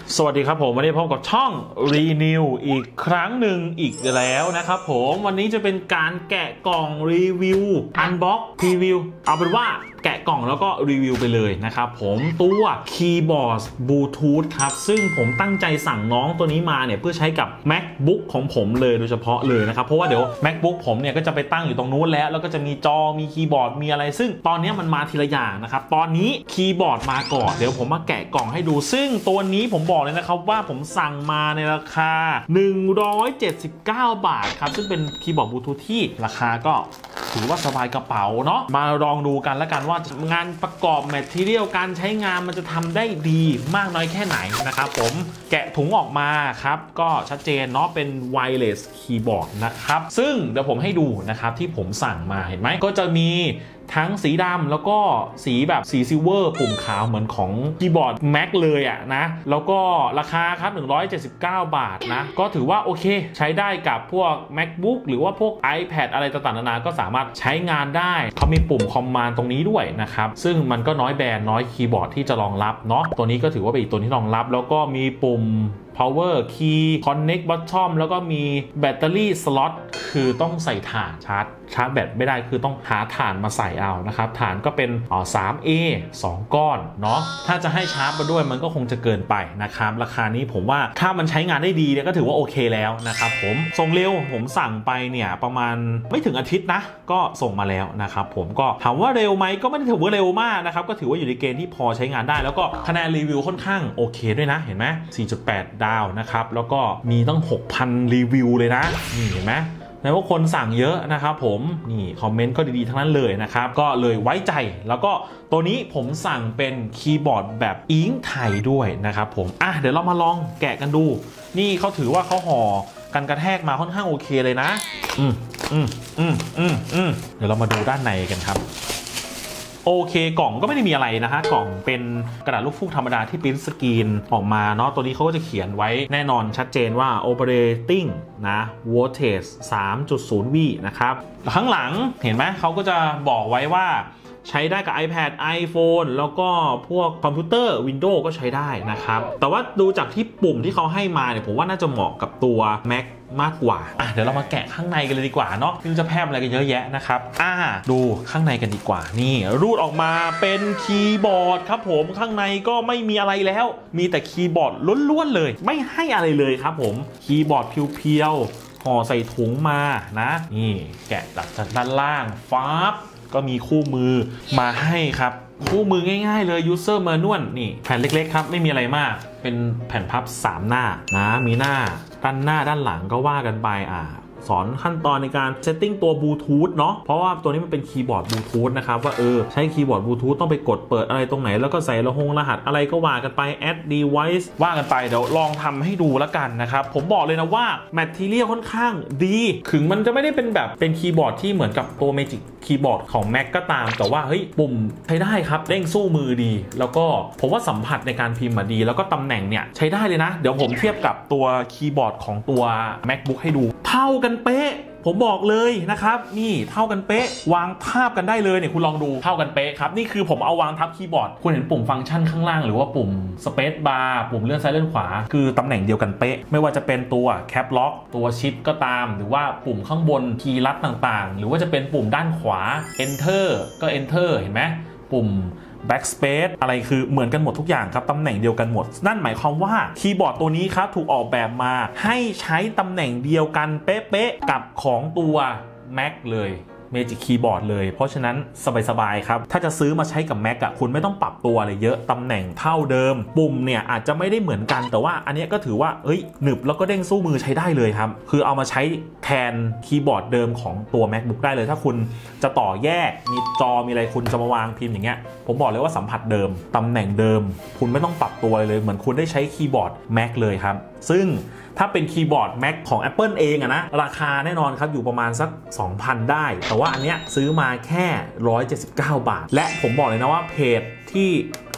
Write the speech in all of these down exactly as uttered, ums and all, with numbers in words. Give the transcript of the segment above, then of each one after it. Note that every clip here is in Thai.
สวัสดีครับผมวันนี้พบกับช่องรีนิวอีกครั้งหนึ่งอีกแล้วนะครับผมวันนี้จะเป็นการแกะกล่องรีวิวอันบ็อกพรีวิวเอาเป็นว่าแกะกล่องแล้วก็รีวิวไปเลยนะครับผมตัวคีย์บอร์ดบลูทูธครับซึ่งผมตั้งใจสั่งน้องตัวนี้มาเนี่ยเพื่อใช้กับ MacBook ของผมเลยโดยเฉพาะเลยนะครับเพราะว่าเดี๋ยว MacBook ผมเนี่ยก็จะไปตั้งอยู่ตรงนู้นแล้วแล้วก็จะมีจอมีคีย์บอร์ดมีอะไรซึ่งตอนนี้มันมาทีละอย่างนะครับตอนนี้คีย์บอร์ดมาก่อนเดี๋ยวผมมาแกะกล่องให้ดูซึ่งตัวนี้ผมบอกเลยนะครับว่าผมสั่งมาในราคาหนึ่งร้อยเจ็ดสิบเก้าบาทครับซึ่งเป็นคีย์บอร์ดบลูทูธที่ราคาก็ถือว่าสบายกระเป๋าเนาะมาลองดูกันแล้วกันว่างานประกอบแมททีเรียลการใช้งานมันจะทำได้ดีมากน้อยแค่ไหนนะครับผมแกะถุงออกมาครับก็ชัดเจนเนาะเป็นไวเลสคีย์บอร์ดนะครับซึ่งเดี๋ยวผมให้ดูนะครับที่ผมสั่งมาเห็นไหมก็จะมีทั้งสีดำแล้วก็สีแบบสีซิลเวอร์ปุ่มขาวเหมือนของคีย์บอร์ด Mac เลยอะนะแล้วก็ราคาครับหนึ่งร้อยเจ็ดสิบเก้าบาทนะก็ถือว่าโอเคใช้ได้กับพวก MacBook หรือว่าพวก iPad อะไรต่างๆนานาก็สามารถใช้งานได้เขามีปุ่มคอมมานด์ตรงนี้ด้วยนะครับซึ่งมันก็น้อยแบรนด์น้อยคีย์บอร์ดที่จะรองรับเนาะตัวนี้ก็ถือว่าเป็นอีกตัวที่รองรับแล้วก็มีปุ่มpower key connect bottom แล้วก็มีแบตเตอรี่สล็อตคือต้องใส่ถ่านชาร์จชาร์จแบตไม่ได้คือต้องหาถ่านมาใส่เอานะครับถ่านก็เป็นอ๋อ ทรี เอ สองก้อนเนาะถ้าจะให้ชาร์จมาด้วยมันก็คงจะเกินไปนะครับราคานี้ผมว่าถ้ามันใช้งานได้ดีเนี่ยก็ถือว่าโอเคแล้วนะครับผมส่งเร็วผมสั่งไปเนี่ยประมาณไม่ถึงอาทิตย์นะก็ส่งมาแล้วนะครับผมก็ถามว่าเร็วไหมก็ไม่ได้ถือว่าเร็วมากนะครับก็ถือว่าอยู่ในเกณฑ์ที่พอใช้งานได้แล้วก็คะแนนรีวิวค่อนข้างโอเคด้วยนะเห็นไหม สี่จุดแปด ดาวนะครับแล้วก็มีตั้ง หกพัน รีวิวเลยนะนี่เห็นไหมแม้ว่าคนสั่งเยอะนะครับผมนี่คอมเมนต์ก็ดีๆทั้งนั้นเลยนะครับก็เลยไว้ใจแล้วก็ตัวนี้ผมสั่งเป็นคีย์บอร์ดแบบอิงไทยด้วยนะครับผมอ่ะเดี๋ยวเรามาลองแกะกันดูนี่เขาถือว่าเขาห่อกันกระแทกมาค่อนข้างโอเคเลยนะอืมอืมอืมอืมอืมเดี๋ยวเรามาดูด้านในกันครับโอเคกล่องก็ไม่ได้มีอะไรนะฮะกล่องเป็นกระดาษลูกฟูกธรรมดาที่ปริ้นสกรีนออกมาเนาะตัวนี้เขาก็จะเขียนไว้แน่นอนชัดเจนว่า operating นะ voltage สามจุดศูนย์ วีนะครับข้างหลังเห็นไหมเขาก็จะบอกไว้ว่าใช้ได้กับ iPad iPhone แล้วก็พวกคอมพิวเตอร์ Windows ก็ใช้ได้นะครับแต่ว่าดูจากที่ปุ่มที่เขาให้มาเนี่ยผมว่าน่าจะเหมาะกับตัว Mac มากกว่าอ่ะเดี๋ยวเรามาแกะข้างในกันเลยดีกว่าเนาะซึ่งจะแพร่อะไรกันเยอะแยะนะครับอ่าดูข้างในกันดีกว่านี่รูดออกมาเป็นคีย์บอร์ดครับผมข้างในก็ไม่มีอะไรแล้วมีแต่คีย์บอร์ดล้วนๆเลยไม่ให้อะไรเลยครับผมคีย์บอร์ดเพียวๆห่อใส่ถุงมานะนี่แกะจากด้านล่างฟ้าก็มีคู่มือมาให้ครับคู่มือง่ายๆเลย user manual นี่แผ่นเล็กๆครับไม่มีอะไรมากเป็นแผ่นพับสามหน้านะมีหน้าด้านหน้าด้านหลังก็ว่ากันไปอ่าสอนขั้นตอนในการเซตติ้งตัวบลูทูธเนาะเพราะว่าตัวนี้มันเป็นคีย์บอร์ดบลูทูธนะครับว่าเออใช้คีย์บอร์ดบลูทูธต้องไปกดเปิดอะไรตรงไหนแล้วก็ใส่รหัสรหัสอะไรก็ว่ากันไป add device ว่ากันไปเดี๋ยวลองทำให้ดูแล้วกันนะครับผมบอกเลยนะว่า material ค่อนข้างดีถึงมันจะไม่ได้เป็นแบบเป็นคีย์บอร์ดที่เหมือนกับตัว Magic คีย์บอร์ดของ Mac ก็ตามแต่ว่าเฮ้ยปุ่มใช้ได้ครับเด้งสู้มือดีแล้วก็ผมว่าสัมผัสในการพิมพ์มาดีแล้วก็ตำแหน่งเนี่ยใช้ได้เลยนะเดี๋ยวผมเทียบกับตัวคีย์บอร์ดของตัว MacBook ให้ดูเท่ากันเป๊ะผมบอกเลยนะครับนี่เท่ากันเป๊ะวางทาบกันได้เลยเนี่ยคุณลองดูเท่ากันเป๊ะครับนี่คือผมเอาวางทับคีย์บอร์ดคุณเห็นปุ่มฟังก์ชันข้างล่างหรือว่าปุ่ม Space Bar ปุ่มเลื่อนซ้ายเลื่อนขวาคือตำแหน่งเดียวกันเป๊ะไม่ว่าจะเป็นตัว Cap Lock ตัวชิปก็ตามหรือว่าปุ่มข้างบนคีย์ลัดต่างๆหรือว่าจะเป็นปุ่มด้านขวา Enter ก็ Enter เห็นไหมปุ่มBackspace อะไรคือเหมือนกันหมดทุกอย่างครับตำแหน่งเดียวกันหมดนั่นหมายความว่าคีย์บอร์ดตัวนี้ครับถูกออกแบบมาให้ใช้ตำแหน่งเดียวกันเป๊ะๆกับของตัว Mac เลย Magic Keyboard เลยเพราะฉะนั้นสบายๆครับถ้าจะซื้อมาใช้กับ Mac อะคุณไม่ต้องปรับตัวอะไรเยอะตำแหน่งเท่าเดิมปุ่มเนี่ยอาจจะไม่ได้เหมือนกันแต่ว่าอันนี้ก็ถือว่าเอ้ยหนึบแล้วก็เด้งสู้มือใช้ได้เลยครับคือเอามาใช้แทนคีย์บอร์ดเดิมของตัว MacBook ได้เลยถ้าคุณจะต่อแยกมีจอมีอะไรคุณจะมาวางพิมพ์อย่างเงี้ยผมบอกเลยว่าสัมผัสเดิมตำแหน่งเดิมคุณไม่ต้องปรับตัวอะไรเลยเหมือนคุณได้ใช้คีย์บอร์ด Mac เลยครับซึ่งถ้าเป็นคีย์บอร์ด Mac ของ Apple เองอะนะราคาแน่นอนครับอยู่ประมาณสัก สองพัน ได้แต่ว่าอันเนี้ยซื้อมาแค่หนึ่งร้อยเจ็ดสิบเก้าบาทและผมบอกเลยนะว่าเพจที่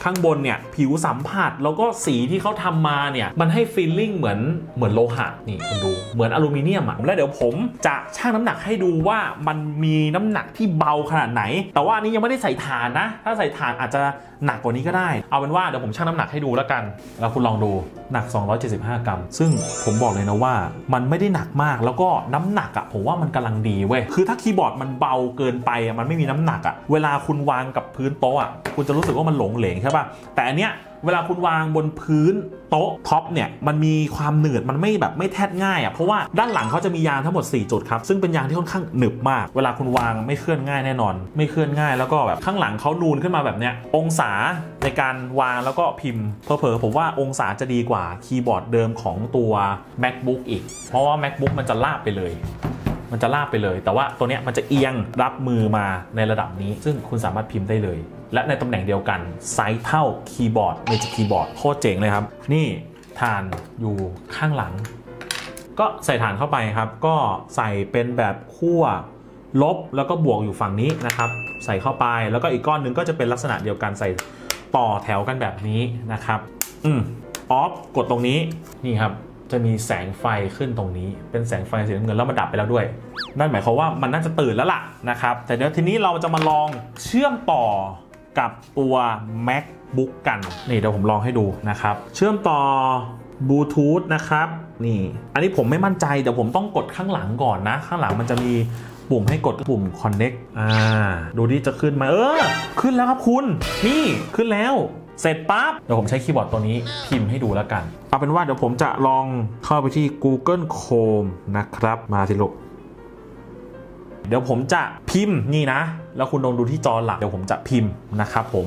ข้างบนเนี่ยผิวสัมผัสแล้วก็สีที่เขาทำมาเนี่ยมันให้ฟีลลิ่งเหมือนเหมือนโลหะนี่คุณดูเหมือนอลูมิเนียมอ่ะแล้วเดี๋ยวผมจะชั่งน้ำหนักให้ดูว่ามันมีน้ำหนักที่เบาขนาดไหนแต่ว่าอันนี้ยังไม่ได้ใส่ถ่านนะถ้าใส่ถ่านอาจจะหนักกว่านี้ก็ได้เอาเป็นว่าเดี๋ยวผมชั่งน้ำหนักให้ดูแล้วกันแล้วคุณลองดูหนักสองร้อยเจ็ดสิบห้ากรัมซึ่งผมบอกเลยนะว่ามันไม่ได้หนักมากแล้วก็น้ำหนักอ่ะผมว่ามันกำลังดีเว้ยคือถ้าคีย์บอร์ดมันเบาเกินไปมันไม่มีน้ำหนักอ่ะเวลาคุณวางกับพื้นโต๊ะอ่ะคุณจะรู้สึกว่ามันหลงเหลงใช่ป่ะแต่อันเนี้ยเวลาคุณวางบนพื้นโต๊ะท็อปเนี่ยมันมีความหนืดมันไม่แบบไม่แทดง่ายอ่ะเพราะว่าด้านหลังเขาจะมียางทั้งหมดสี่จุดครับซึ่งเป็นยางที่ค่อนข้างหนึบมากเวลาคุณวางไม่เคลื่อนง่ายแน่นอนไม่เคลื่อนง่ายแล้วก็แบบข้างหลังเขานูนขึ้นมาแบบเนี้ยองศาในการวางแล้วก็พิมพ์เผลอๆผมว่าองศาจะดีกว่าคีย์บอร์ดเดิมของตัว MacBook อีกเพราะว่า MacBook มันจะลาบไปเลยมันจะลาบไปเลยแต่ว่าตัวเนี้ยมันจะเอียงรับมือมาในระดับนี้ซึ่งคุณสามารถพิมพ์ได้เลยและในตำแหน่งเดียวกันไซส์เท่าคีย์บอร์ด Magic Keyboard โคตรเจ๋งเลยครับนี่ฐานอยู่ข้างหลังก็ใส่ฐานเข้าไปครับก็ใส่เป็นแบบขั้วลบแล้วก็บวกอยู่ฝั่งนี้นะครับใส่เข้าไปแล้วก็อีกก้อนหนึ่งก็จะเป็นลักษณะเดียวกันใส่ต่อแถวกันแบบนี้นะครับอืมออฟกดตรงนี้นี่ครับจะมีแสงไฟขึ้นตรงนี้เป็นแสงไฟสีน้ำเงินแล้วมันดับไปแล้วด้วยนั่นหมายความว่ามันน่าจะตื่นแล้วล่ะนะครับแต่เดี๋ยวทีนี้เราจะมาลองเชื่อมต่อกับตัว MacBook กันนี่เดี๋ยวผมลองให้ดูนะครับเชื่อมต่อบลูทูธนะครับนี่อันนี้ผมไม่มั่นใจเดี๋ยวผมต้องกดข้างหลังก่อนนะข้างหลังมันจะมีปุ่มให้กดปุ่ม Connect อ่าดูดิจะขึ้นไหมเออขึ้นแล้วครับคุณนี่ขึ้นแล้วเสร็จปั๊บเดี๋ยวผมใช้คีย์บอร์ดตัวนี้พิมพ์ให้ดูแล้วกันเอาเป็นว่าเดี๋ยวผมจะลองเข้าไปที่ Google Chrome นะครับมาสิลูกเดี๋ยวผมจะพิมพ์นี่นะแล้วคุณลองดูที่จอหลักเดี๋ยวผมจะพิมพ์นะครับผม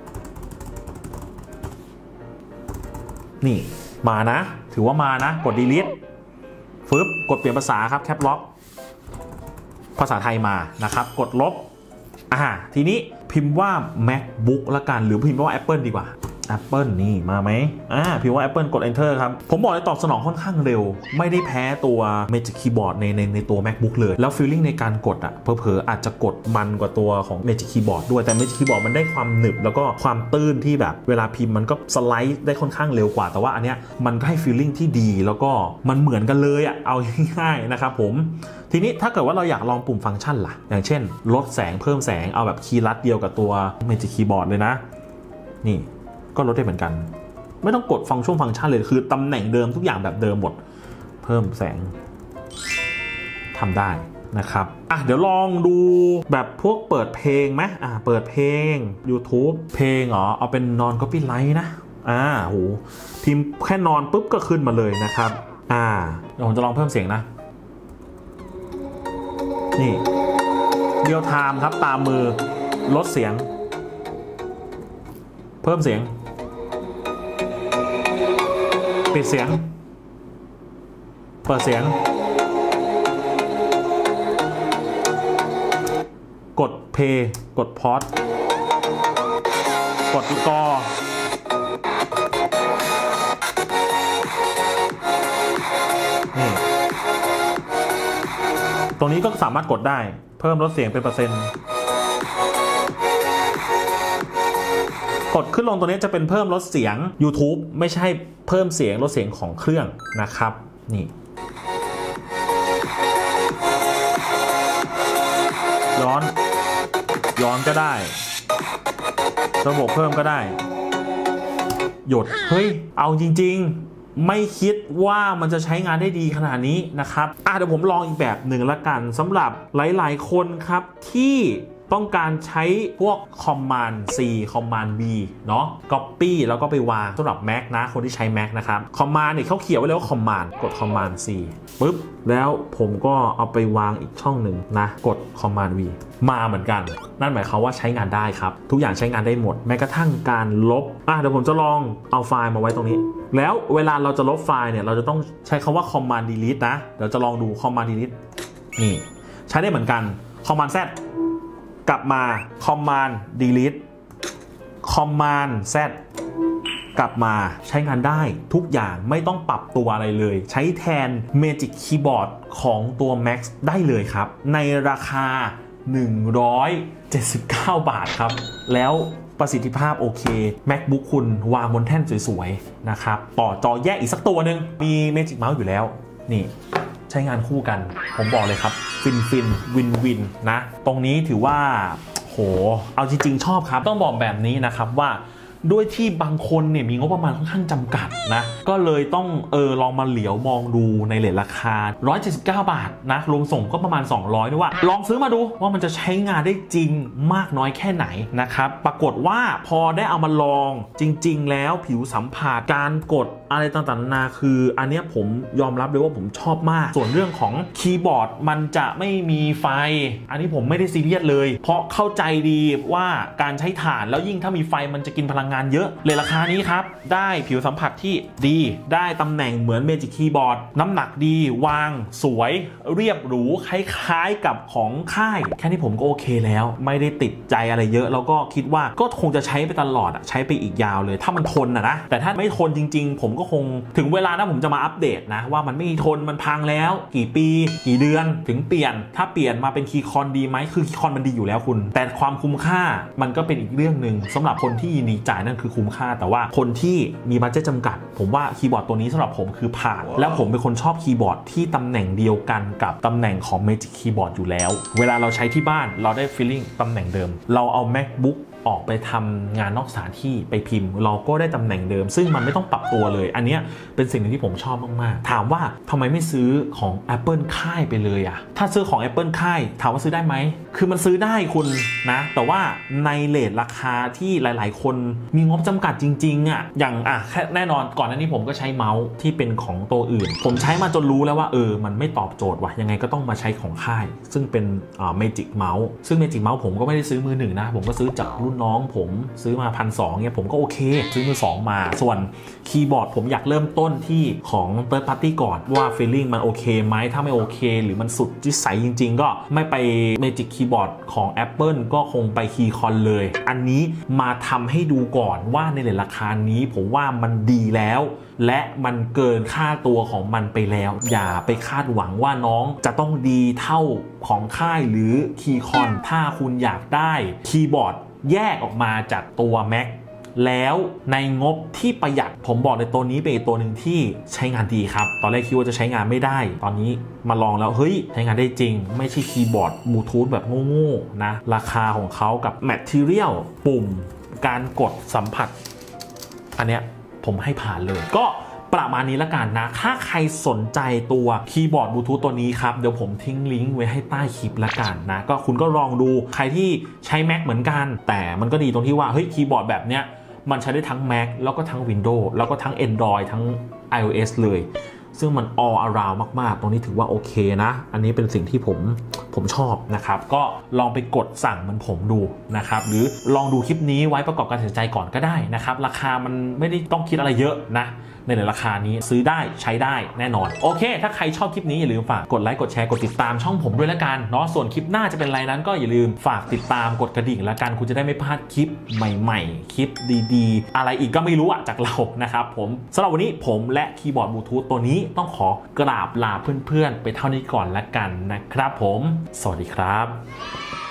นี่มานะถือว่ามานะกด delete ฟึบกดเปลี่ยนภาษาครับแคปล็อกภาษาไทยมานะครับกดลบอ่าทีนี้พิมพ์ว่า MacBook ละกันหรือพิมพ์ว่า Apple ดีกว่า Apple นี่มาไหมอ่าพิมพ์ว่า Apple กด Enter ครับผมบอกเลยตอบสนองค่อนข้างเร็วไม่ได้แพ้ตัว Magic Keyboard ในในในตัว MacBook เลยแล้ว feeling ในการกดอ่ะเผลอๆอาจจะกดมันกว่าตัวของ Magic Keyboard ด้วยแต่ Magic Keyboard มันได้ความหนึบแล้วก็ความตื้นที่แบบเวลาพิมพ์มันก็สไลด์ได้ค่อนข้างเร็วกว่าแต่ว่าอันเนี้ยมันให้ feeling ที่ดีแล้วก็มันเหมือนกันเลยอ่ะเอาง่ายๆนะครับผมทีนี้ถ้าเกิดว่าเราอยากลองปุ่มฟังก์ชันล่ะอย่างเช่นลดแสงเพิ่มแสงเอาแบบคีย์ลัดเดียวกับตัว Magic Keyboard เลยนะนี่ก็ลดได้เหมือนกันไม่ต้องกดฟังก์ชันฟังก์ชันเลยคือตำแหน่งเดิมทุกอย่างแบบเดิมหมดเพิ่มแสงทำได้นะครับอ่ะเดี๋ยวลองดูแบบพวกเปิดเพลงไหมอ่ะเปิดเพลง YouTube เพลงเหรอเอาเป็นนอนก็ปี้ไลท์นะอ่าโหพิมพ์แค่นอนปุ๊บก็ขึ้นมาเลยนะครับอ่าเดี๋ยวผมจะลองเพิ่มเสียงนะนี่เรียลไทม์ครับตามมือลดเสียงเพิ่มเสียงปิดเสียงเปิดเสียงกดเพย์กดพอสกดกอนี่ตรงนี้ก็สามารถกดได้เพิ่มลดเสียงเป็นเปอร์เซ็นต์กดขึ้นลงตัวนี้จะเป็นเพิ่มลดเสียง YouTube ไม่ใช่เพิ่มเสียงลดเสียงของเครื่องนะครับนี่ย้อนย้อนก็ได้ระบบเพิ่มก็ได้หยุดเฮ้ยเอาจริงๆไม่คิดว่ามันจะใช้งานได้ดีขนาดนี้นะครับอ่ะเดี๋ยวผมลองอีกแบบหนึ่งละกันสำหรับหลายๆคนครับที่ต้องการใช้พวก Command C Command V เนาะ Copy แล้วก็ไปวางสำหรับ Mac นะคนที่ใช้ Mac นะครับ Command เนี่ยเขาเขียนไว้เลยว่า Command กด Command C ปึ๊บแล้วผมก็เอาไปวางอีกช่องหนึ่งนะกด Command V มาเหมือนกันนั่นหมายความว่าใช้งานได้ครับทุกอย่างใช้งานได้หมดแม้กระทั่งการลบอ่ะเดี๋ยวผมจะลองเอาไฟล์มาไว้ตรงนี้แล้วเวลาเราจะลบไฟล์เนี่ยเราจะต้องใช้คำว่า Command Delete นะเดี๋ยวจะลองดู Command Delete นี่ใช้ได้เหมือนกัน Command Zกลับมา Command Delete Command Z กลับมาใช้งานได้ทุกอย่างไม่ต้องปรับตัวอะไรเลยใช้แทน Magic Keyboard ของตัว Max ได้เลยครับในราคาหนึ่งร้อยเจ็ดสิบเก้าบาทครับแล้วปประสิทธิภาพโอเค MacBook คุณวางบนแท่นสวยๆนะครับต่อจอแยกอีกสักตัวหนึ่งมี Magic Mouse อยู่แล้วนี่ใช้งานคู่กันผมบอกเลยครับฟินฟินวินวินนะตรงนี้ถือว่าโหเอาจริงๆชอบครับต้องบอกแบบนี้นะครับว่าด้วยที่บางคนเนี่ยมีงบประมาณค่อนข้างจำกัดนะก็เลยต้องเออลองมาเหลียวมองดูในเรทราคาหนึ่งร้อยเจ็ดสิบเก้าบาทนะรวมส่งก็ประมาณสองร้อยด้วยว่าลองซื้อมาดูว่ามันจะใช้งานได้จริงมากน้อยแค่ไหนนะครับปรากฏว่าพอได้เอามาลองจริงๆแล้วผิวสัมผัสการกดอะไรต่างๆนานาคืออันนี้ผมยอมรับเลยว่าผมชอบมากส่วนเรื่องของคีย์บอร์ดมันจะไม่มีไฟอันนี้ผมไม่ได้ซีเรียสเลยเพราะเข้าใจดีว่าการใช้ถ่านแล้วยิ่งถ้ามีไฟมันจะกินพลังงานเยอะเลยราคานี้ครับได้ผิวสัมผัสที่ดีได้ตำแหน่งเหมือน Magic Keyboard น้ำหนักดีวางสวยเรียบหรูคล้ายๆกับของค่ายแค่นี้ผมก็โอเคแล้วไม่ได้ติดใจอะไรเยอะแล้วก็คิดว่าก็คงจะใช้ไปตลอดใช้ไปอีกยาวเลยถ้ามันทนนะนะแต่ถ้าไม่ทนจริงๆผมก็คงถึงเวลานะผมจะมาอัปเดตนะว่ามันไม่ทนมันพังแล้วกี่ปีกี่เดือนถึงเปลี่ยนถ้าเปลี่ยนมาเป็นคีย์คอนดีไหมคือคีย์คอนมันดีอยู่แล้วคุณแต่ความคุ้มค่ามันก็เป็นอีกเรื่องหนึ่งสำหรับคนที่ยินดีจ่ายนั่นคือคุ้มค่าแต่ว่าคนที่มีบัดเจ็ตจำกัดผมว่าคีย์บอร์ดตัวนี้สำหรับผมคือผ่าน wow. แล้วผมเป็นคนชอบคีย์บอร์ดที่ตำแหน่งเดียวกันกับตำแหน่งของ Magic Keyboard อยู่แล้วเวลาเราใช้ที่บ้านเราได้ feeling ตำแหน่งเดิมเราเอา MacBookออกไปทำงานนอกสถานที่ไปพิมพ์เราก็ได้ตำแหน่งเดิมซึ่งมันไม่ต้องปรับตัวเลยอันนี้เป็นสิ่งที่ผมชอบมากๆถามว่าทำไมไม่ซื้อของ Apple ค่ายไปเลยอะถ้าซื้อของ Apple ค่ายถามว่าซื้อได้ไหมคือมันซื้อได้คุณนะแต่ว่าในเรทราคาที่หลายๆคนมีงบจำกัดจริงๆอะอย่างอ่ะแน่นอนก่อนหน้านี้ผมก็ใช้เมาส์ที่เป็นของตัวอื่นผมใช้มาจนรู้แล้วว่าเออมันไม่ตอบโจทย์ว่ะยังไงก็ต้องมาใช้ของค่ายซึ่งเป็นอ่า Magic Mouse ซึ่ง Magic Mouse ผมก็ไม่ได้ซื้อมือหนึ่งนะผมก็ซื้อจากรุ่นน้องผมซื้อมาพันสองเนี่ยผมก็โอเคซื้อมือสองมาส่วนคีย์บอร์ดผมอยากเริ่มต้นที่ของ Third Party ก่อนว่า feeling มันโอเคไหมถ้าไม่โอเคหรือมันสุดจิสัยจริงๆก็ไม่ไป Magic Keyboard ของ Apple ก็คงไป Keycon เลยอันนี้มาทำให้ดูก่อนว่าในราคานี้ผมว่ามันดีแล้วและมันเกินค่าตัวของมันไปแล้วอย่าไปคาดหวังว่าน้องจะต้องดีเท่าของค่ายหรือ Keycon ถ้าคุณอยากได้คีย์บอร์ดแยกออกมาจากตัว Mac แล้วในงบที่ประหยัดผมบอกเลยตัวนี้เป็นตัวหนึ่งที่ใช้งานดีครับตอนแรกคิดว่าจะใช้งานไม่ได้ตอนนี้มาลองแล้วเฮ้ยใช้งานได้จริงไม่ใช่คีย์บอร์ดบลูทูธแบบโง่ๆนะราคาของเขากับแมททีเรียลปุ่มการกดสัมผัสอันเนี้ยผมให้ผ่านเลยก็ประมาณนี้ละกันนะถ้าใครสนใจตัวคีย์บอร์ดบลูทูธตัวนี้ครับเดี๋ยวผมทิ้งลิงก์ไว้ให้ใต้คลิปละกันนะก็คุณก็ลองดูใครที่ใช้ Mac เหมือนกันแต่มันก็ดีตรงที่ว่าเฮ้ยคีย์บอร์ดแบบเนี้ยมันใช้ได้ทั้ง Mac แล้วก็ทั้ง Windows แล้วก็ทั้ง Android ทั้ง iOS เลยซึ่งมัน all around มากๆตรงนี้ถือว่าโอเคนะอันนี้เป็นสิ่งที่ผมผมชอบนะครับก็ลองไปกดสั่งมันผมดูนะครับหรือลองดูคลิปนี้ไว้ประกอบการตัดสินใจก่อนก็ได้นะครับราคามันไม่ได้ต้องคิดอะไรเยอะนะในราคานี้ซื้อได้ใช้ได้แน่นอนโอเคถ้าใครชอบคลิปนี้อย่าลืมฝากกดไลค์กดแชร์กดติดตามช่องผมด้วยละกันเนาะส่วนคลิปหน้าจะเป็นอะไรนั้นก็อย่าลืมฝากติดตามกดกระดิ่งละกันคุณจะได้ไม่พลาดคลิปใหม่ๆคลิปดีๆอะไรอีกก็ไม่รู้อะจากเรานะครับผมสำหรับวันนี้ผมและคีย์บอร์ดบลูทูธตัวนี้ต้องขอกราบลาเพื่อนๆไปเท่านี้ก่อนละกันนะครับผมสวัสดีครับ